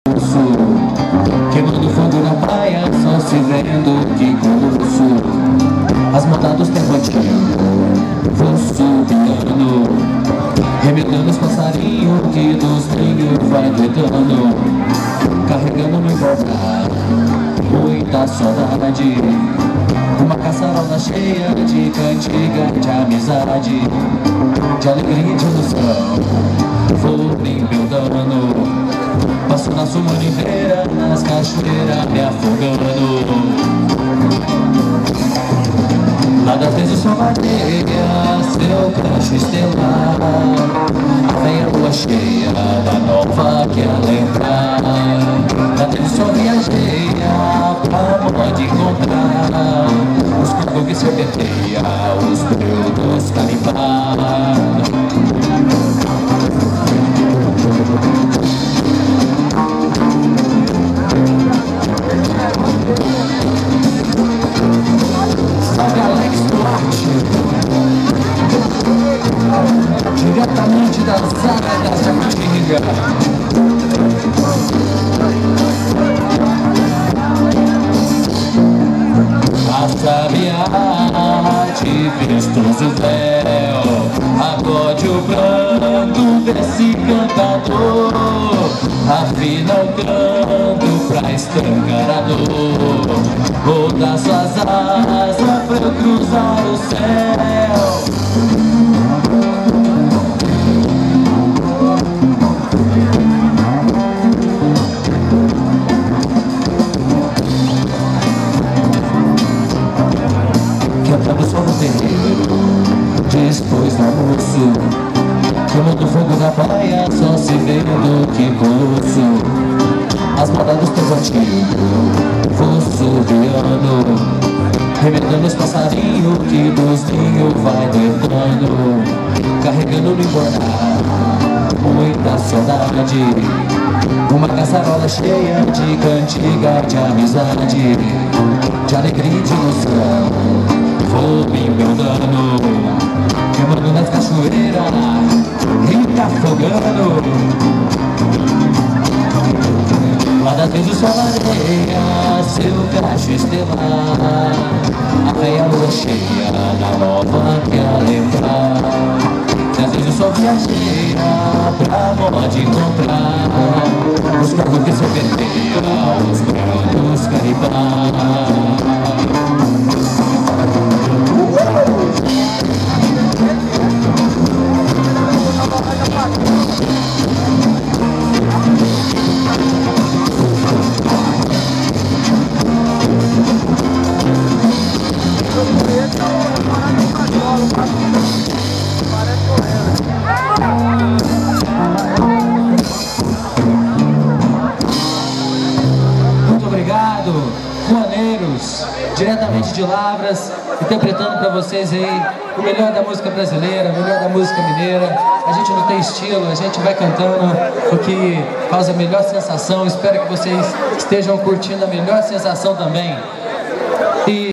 Queimando fogo na praia, só se vendo que curso. As modas dos tempotinhos, vou subindo, remedando os passarinhos que dos trilhos vai doidando, carregando no embarcar muita saudade. Uma caçarola cheia de cantiga, de amizade, de alegria e de ilusão. Vou me embeldando, passo na sua oliveira, nas cachoeiras me afogando. Lá das vezes só vadeia seu cacho estelar, a velha lua cheia da nova que ela lembrar. Lá dentro só viajeia pra modo encontrar os cocos que serpenteia, os pelos carimbá. Diretamente da Zara da Jacutinga. A sabiá de vistoso véu, acorde o pranto desse cantador, afina o canto pra estancar a dor, vou dar suas asas pra eu cruzar o céu. Cantando só no terreiro, depois do almoço, queimando fogo na praia, só se vendo que curso. As modas dos tempotinhos, vou subiando, remedando os passarinhos que dos ninhos vai deitando, carregando no embornar muita saudade. Uma caçarola cheia de cantiga, de amizade, de alegria e de ilusão. Vou me embeldando, queimando nas cachoeiras e me afogando. Lá das vezes só areia, seu cacho estelar, a velha lua cheia da nova que ela lembrar. Às vezes só viajeia pra modo encontrar os cocos que serpenteia, os grandes caribá. Muito obrigado, Ruaneiros, diretamente de Lavras, interpretando para vocês aí o melhor da música brasileira, o melhor da música mineira. A gente não tem estilo, a gente vai cantando o que causa a melhor sensação. Espero que vocês estejam curtindo a melhor sensação também.